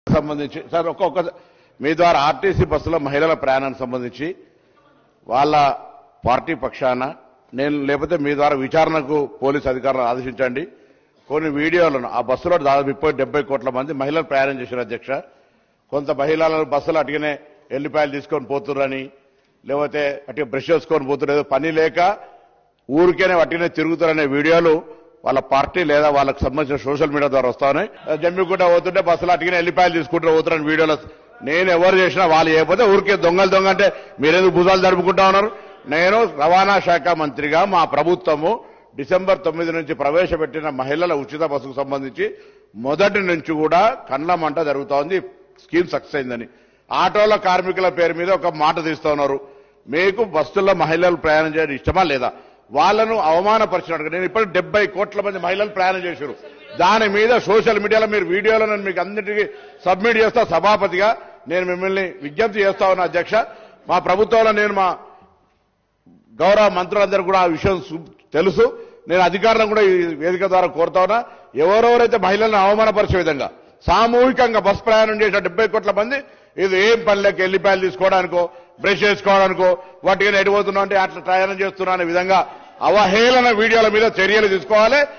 సంబంధించి సార్ ఒక్కొక్క మీ ద్వారా ఆర్టీసీ బస్సులో మహిళల ప్రయాణానికి సంబంధించి వాళ్ళ పార్టీ పక్షాన నేను లేకపోతే మీ ద్వారా విచారణకు పోలీసు అధికారులను ఆదేశించండి. కొన్ని వీడియోలను ఆ బస్సులో దాదాపు 70 కోట్ల మంది మహిళలు ప్రయాణం చేశారు అధ్యక్ష. కొంత మహిళలు బస్సులు అటుగానే ఎల్లిపాయలు తీసుకొని పోతుర్రని లేకపోతే అటు బ్రష్ చేసుకొని పోతున్నారు, పని లేక ఊరికేనే అటుగానే తిరుగుతారనే వీడియోలు వాళ్ళ పార్టీ లేదా వాళ్ళకు సంబంధించిన సోషల్ మీడియా ద్వారా వస్తాయి. జమ్మిగుంట పోతుంటే బస్సులు అటుగానే ఎల్లిపాయలు తీసుకుంటూ పోతున్నారని వీడియోలు. నేను ఎవరు చేసినా వాళ్ళు చేయకపోతే ఊరికే దొంగ అంటే మీరెందుకు భుజాలు జరుపుకుంటా ఉన్నారు? నేను రవాణా శాఖ మంత్రిగా మా ప్రభుత్వము డిసెంబర్ 9 నుంచి ప్రవేశపెట్టిన మహిళల ఉచిత బస్సుకు సంబంధించి మొదటి నుంచి కూడా కండ్ల మంట జరుగుతోంది. స్కీమ్ సక్సెస్ అయిందని ఆటోల కార్మికుల పేరు మీద ఒక మాట తీస్తా ఉన్నారు. మీకు బస్సుల్లో మహిళలు ప్రయాణం చేయడం ఇష్టమా లేదా? వాళ్లను అవమానపరిచినట్టుగా నేను ఇప్పుడు 70 కోట్ల మంది మహిళలు ప్రయాణం చేశారు. దాని మీద సోషల్ మీడియాలో మీరు వీడియోలను మీకు అన్నిటికీ సబ్మిట్ చేస్తా. సభాపతిగా నేను మిమ్మల్ని విజ్ఞప్తి చేస్తా ఉన్నా అధ్యక్ష. మా ప్రభుత్వంలో నేను మా గౌరవ మంత్రులందరూ కూడా ఆ విషయం తెలుసు. నేను అధికారులను కూడా ఈ వేదిక ద్వారా కోరుతా ఉన్నా, ఎవరెవరైతే మహిళలను అవమానపరిచే విధంగా సామూహికంగా బస్ ప్రయాణం చేసిన 70 కోట్ల మంది ఇది ఏం పనిలోకి ఎల్లిపాయలు తీసుకోవడానికో బ్రష్ చేసుకోవడానికో వాటికి ఎడిపోతున్నా అంటే అట్లా ప్రయాణం చేస్తున్నా అనే విధంగా అవహేళన వీడియోల మీద చర్యలు తీసుకోవాలి.